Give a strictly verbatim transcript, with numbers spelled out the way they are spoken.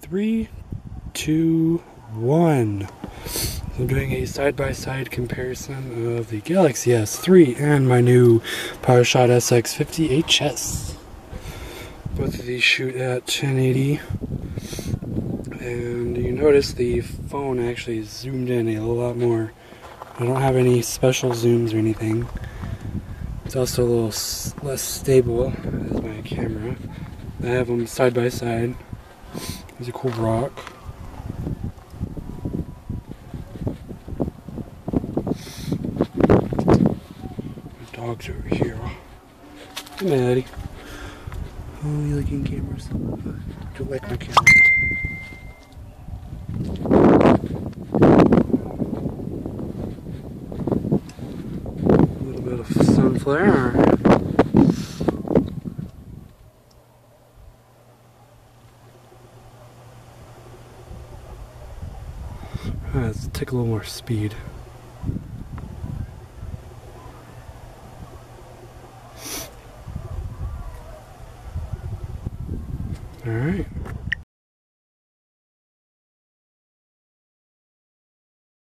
Three, two, one. I'm doing a side-by-side comparison of the Galaxy S three and my new PowerShot S X fifty H S. Both of these shoot at ten eighty, and you notice the phone actually zoomed in a lot more. I don't have any special zooms or anything. It's also a little less stable as my camera. I have them side by side. There's a cool rock. My dog's over here. Come on, Eddie. Oh, you liking cameras? Don't like my camera. A little bit of sun flare. Alright, let's take a little more speed. Alright.